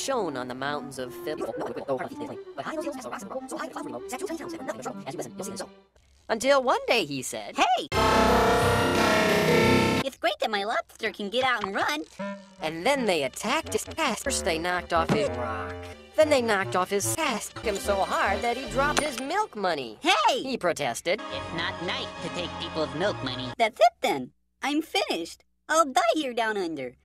shone on the mountains of Phil. Until one day he said, "Hey! It's great that my lobster can get out and run." And then they attacked his cast. First they knocked off his rock. Then they knocked off his cast. Him so hard that he dropped his milk money. Hey! He protested. It's not nice to take people's milk money. That's it then. I'm finished. I'll die here down under.